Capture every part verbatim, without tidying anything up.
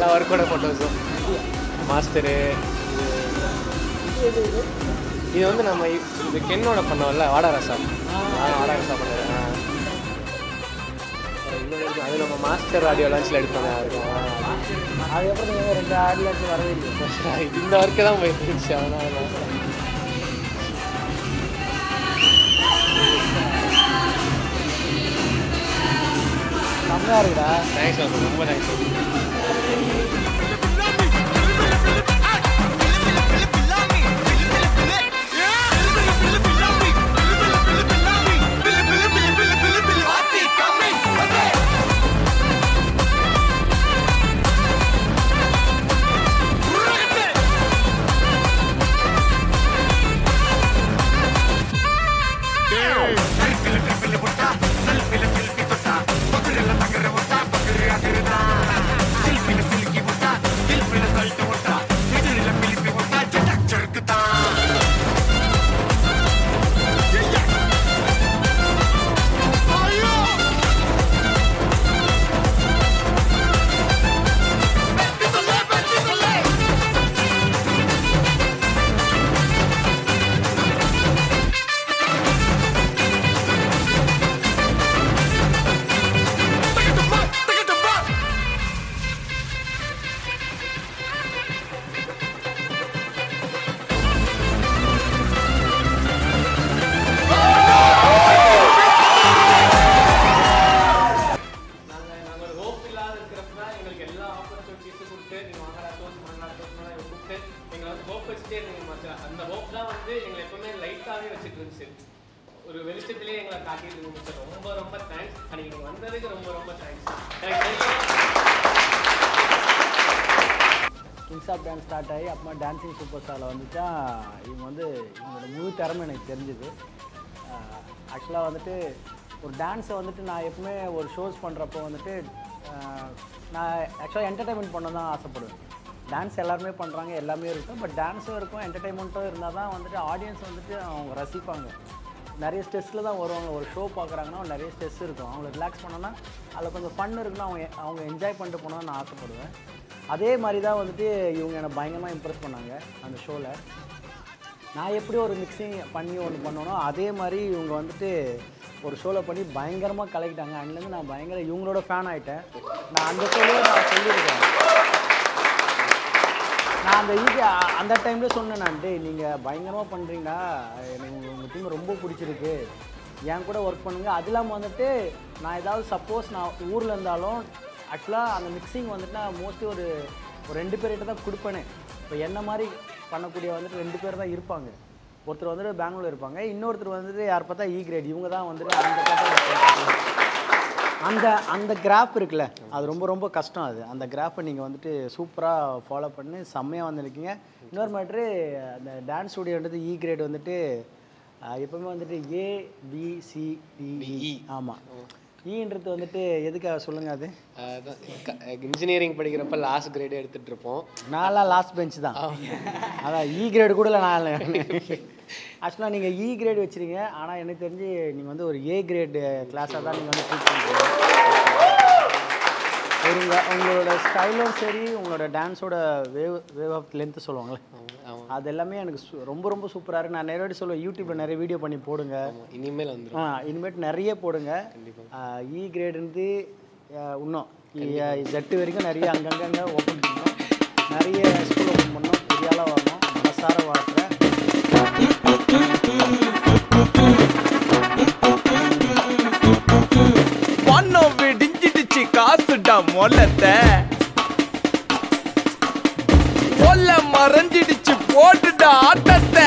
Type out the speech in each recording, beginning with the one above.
எல்லா ஒர்க்கோட ஃபோட்டோஸும் மாஸ்டரு. இது வந்து நம்ம இது கென்னோட பண்ணோம்ல வாடாரசா. நான் வாடாரசா பண்ணுறேன். இன்னொன்று அது நம்ம மாஸ்டர் ஆடியோ லான்ச்சில் எடுத்தோம். அதுக்கப்புறம் நீங்கள் ரெண்டு ஆடியோ லான்ச் வரவே இல்லை. இந்த ஒர்க்கு தான் போயிட்டு இருந்துச்சு. அதனால செம்மையாக இருக்குடா. தேங்க்ஸ் மேம், ரொம்ப தேங்க்ஸ். அந்த ஹோப் தான் வந்து எங்களை எப்பவுமே லைட்டாகவே வச்சுட்டு இருந்துச்சு. ஒரு வெளிச்சத்திலே எங்களை காட்டிட்டு இருந்துச்சு. ரொம்ப ரொம்ப தேங்க்ஸ். அன்றைக்கி நீங்கள் வந்ததுக்கு ரொம்ப ரொம்ப thanks. Kings of dance start ஆகி அப்புறமா டான்ஸிங் சூப்பர் ஸ்டாரில் வந்துட்டா இவங்க வந்து இவங்களோட முழு திறமை எனக்கு தெரிஞ்சுது. ஆக்சுவலாக வந்துட்டு ஒரு டான்ஸை வந்துட்டு நான் எப்பவுமே ஒரு ஷோஸ் பண்ணுறப்போ வந்துட்டு நான் ஆக்சுவலாக என்டர்டைன்மெண்ட் பண்ண தான் ஆசைப்படுவேன். டான்ஸ் எல்லாருமே பண்ணுறாங்க, எல்லாமே இருக்கும். பட் டான்ஸும் இருக்கும், என்டர்டைன்மெண்ட்டும் இருந்தால் தான் வந்துட்டு ஆடியன்ஸ் வந்துட்டு அவங்க ரசிப்பாங்க. நிறைய ஸ்ட்ரெஸ்ஸில் தான் வருவாங்க. ஒரு ஷோ பார்க்குறாங்கன்னா நிறைய ஸ்ட்ரெஸ் இருக்கும். அவங்கள ரிலாக்ஸ் பண்ணோன்னா அதில் கொஞ்சம் ஃபன் இருக்குன்னா அவங்க அவங்க என்ஜாய் பண்ணிட்டு போனால் நான் ஆசைப்படுவேன். அதே மாதிரி தான் வந்துட்டு இவங்க என்னை பயங்கரமாக இம்ப்ரெஸ் பண்ணாங்க அந்த ஷோவில். நான் எப்படி ஒரு மிக்சிங் பண்ணி ஒன்று பண்ணோனோ அதே மாதிரி இவங்க வந்துட்டு ஒரு ஷோவில் பண்ணி பயங்கரமாக கலக்கிட்டாங்க. அதுலேருந்து நான் பயங்கர இவங்களோட ஃபேன் ஆகிட்டேன். நான் அந்த ஷோவில் நான் சொல்லியிருக்கேன். நான் அந்த ஈஸி அந்த டைமில் சொன்னேன், நான் டே நீங்கள் பயங்கரமாக பண்ணுறீங்களா, எனக்கு உங்கள் டீம் ரொம்ப பிடிச்சிருக்கு, என் கூட ஒர்க் பண்ணுங்கள். அது இல்லாமல் வந்துட்டு நான் ஏதாவது சப்போஸ் நான் ஊரில் இருந்தாலும் ஆக்சுவலாக அந்த மிக்சிங் வந்துட்டு நான் மோஸ்ட்லி ஒரு ஒரு ரெண்டு பேர்கிட்ட தான் கொடுப்பேனே. இப்போ என்ன மாதிரி பண்ணக்கூடிய வந்துட்டு ரெண்டு பேர் தான் இருப்பாங்க. ஒருத்தர் வந்துட்டு பெங்களூர் இருப்பாங்க, இன்னொருத்தர் வந்துட்டு யார் பார்த்தா இ கிரேட். இவங்க தான் வந்துட்டு அந்த அந்த அந்த கிராஃப் இருக்குல்ல, அது ரொம்ப ரொம்ப கஷ்டம். அது அந்த கிராஃபை நீங்கள் வந்துட்டு சூப்பராக ஃபாலோ பண்ணி செம்மையாக வந்துருக்கீங்க. இன்னொரு மேட்ரு, அந்த டான்ஸ் ஸ்டூடியோன்றது இ கிரேட் வந்துட்டு எப்பவுமே வந்துட்டு A B C D E. ஆமாம், ஈன்றது வந்துட்டு எதுக்காக சொல்லுங்கள்? அது இன்ஜினியரிங் படிக்கிறப்ப லாஸ்ட் கிரேடு எடுத்துகிட்டு இருப்போம். நான்லாம் லாஸ்ட் பெஞ்ச் தான். அதான் இ கிரேடு கூட நான் ஆக்சுவலாக நீங்கள் இ கிரேடு வச்சுருங்க. ஆனால் எனக்கு தெரிஞ்சு நீங்கள் வந்து ஒரு ஏ கிரேடு கிளாஸாக தான் நீங்கள் வந்து ட்ரீட் பண்ணுறீங்க. ஒரு உங்களோட ஸ்டைலும் சரி, உங்களோட டான்ஸோட வேவ் வேவ் ஆஃப் லென்த்து சொல்லுவாங்களே, அது எல்லாமே எனக்கு ரொம்ப ரொம்ப சூப்பராக இருக்குது. நான் நிறைய வாட்டி சொல்லுவேன், யூடியூப்பில் நிறைய வீடியோ பண்ணி போடுங்க. இனிமேல் வந்து ஆ இனிமேட்டு நிறைய போடுங்க. இ கிரேடுந்து இன்னும் ஜட்டு வரைக்கும் நிறைய அங்கங்கே ஓப்பன் பண்ணோம், நிறைய ஸ்கூல் ஓப்பன் பண்ணோம், பெரியாலாக வரணும். மனசார வாழ்க்கை பணம் விடிஞ்சிடுச்சு, காசுடா மொல்லத்தை மொல்ல மறைஞ்சிடுச்சு, போட்டுடா ஆட்டத்தை.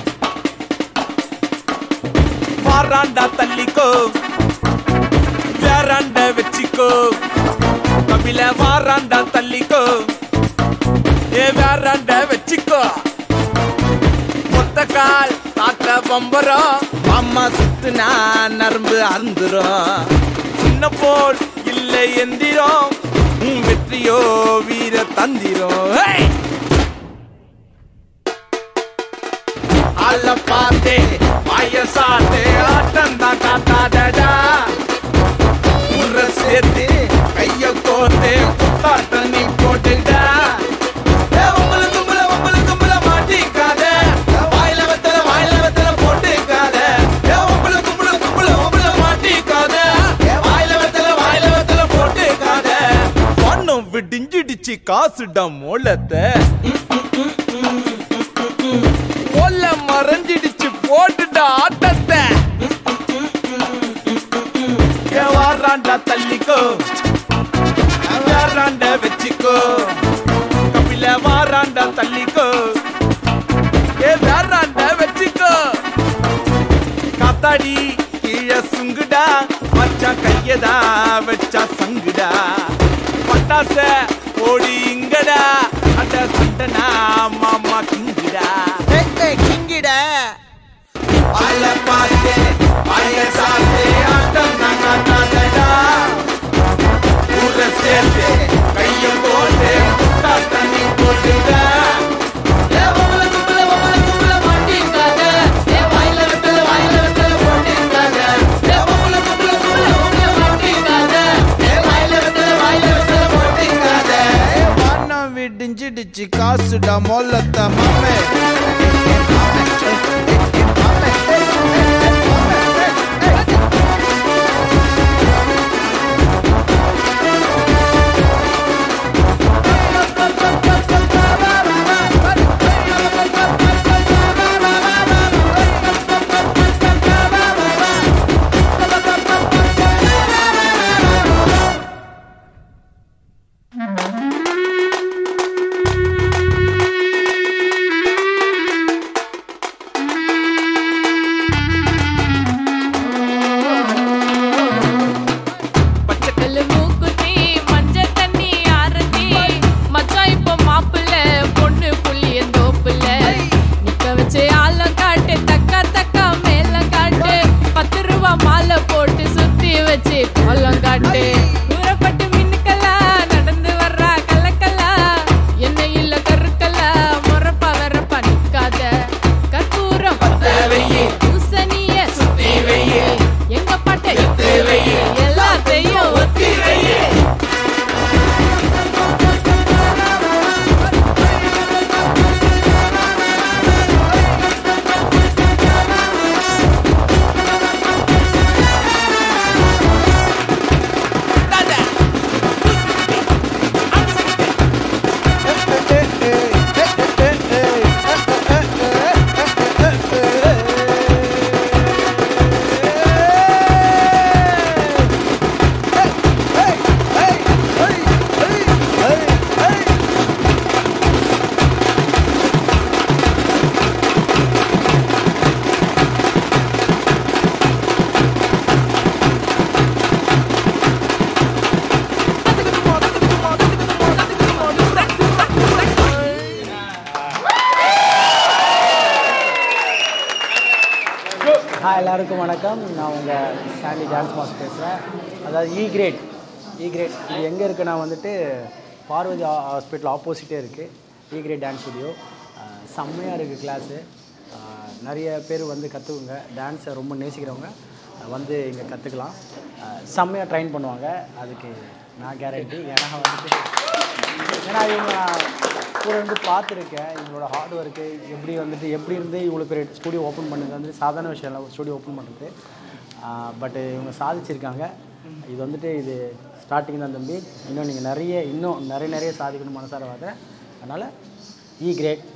வாராண்டா தள்ளிக்கோ, வேறாண்ட வச்சிக்கோ, கபில வாராண்டா தள்ளிக்கோ, ஏ வேறாண்ட வச்சிக்கோ. மொத்த கால் காத்த பம்பரம், அம்மா சுத்துனா நரம்பு அறுந்துரும். சின்ன போல் இல்லை எந்திரம், உன் வெற்றியோ வீர தந்திரம். அல்ல பார்த்தே வயசாட்டே ஆட்டம் தான் காட்டாதடா. உர சேர்த்து கைய கோர்த்தே குத்தாட்ட நீ போட்டுட. மறஞ்சிடுச்சு காசுடா மோளத்தை மோல மறஞ்சிடுச்சு போட்டுடா ஆட்டத்தை வாராண்டா தள்ளிக்கோ வாராண்ட வச்சுக்கோ கபில வாராண்டா தள்ளிக்கோ ஏ வாராண்ட வச்சுக்கோ காத்தாடி கீழே சுங்குடா வச்சா கையதா வச்சா சங்குடா பட்டாச ஓடி இங்கடா அட சண்டனா மாமா கிங்கிடா கிங்கிடா அல பாத்தே அய சாத்தே ஆட்டம் நாங்கடா ஊர சேர்த்தே கைய போட்டு முட்டா தண்ணி போட்டுடா விடிஞ்சிடுச்சு காசுடா மொல்லத்த மாமே ஹாய் எல்லாருக்கும் வணக்கம். நான் உங்கள் சாண்டி டான்ஸ் மாஸ்டர் பேசுகிறேன். அதாவது இ கிரேட் இ கிரேட் இது எங்கே இருக்குன்னா வந்துட்டு பார்வதி ஹாஸ்பிட்டல் ஆப்போசிட்டே இருக்குது. இ கிரேட் டான்ஸ் ஸ்டுடியோ செம்மையாக இருக்குது. கிளாஸு நிறைய பேர் வந்து கற்றுக்குங்க. டான்ஸை ரொம்ப நேசிக்கிறவங்க வந்து இங்கே கற்றுக்கலாம். செம்மையாக ட்ரைன் பண்ணுவாங்க. அதுக்கு நான் கேரண்டி. ஏன்னா வந்துட்டு ஏன்னா இவங்க கூட வந்து பார்த்துருக்கேன். இவங்களோட ஹார்ட் ஒர்க்கு எப்படி வந்துட்டு எப்படி இருந்து இவ்வளோ பெரிய ஸ்டூடியோ ஓப்பன் பண்ணுறது வந்து சாதாரண விஷயம் இல்லை. ஸ்டூடியோ ஓப்பன் பண்ணுறது பட் இவங்க சாதிச்சிருக்காங்க. இது வந்துட்டு இது ஸ்டார்டிங் தான் தம்பி. இன்னும் நீங்கள் நிறைய இன்னும் நிறைய நிறைய சாதிக்கணும் மனசார வாங்க. அதனால் இ கிரேட்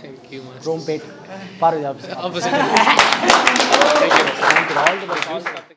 ரோம்பேட் பார்வதி ஆஃபீஸ்.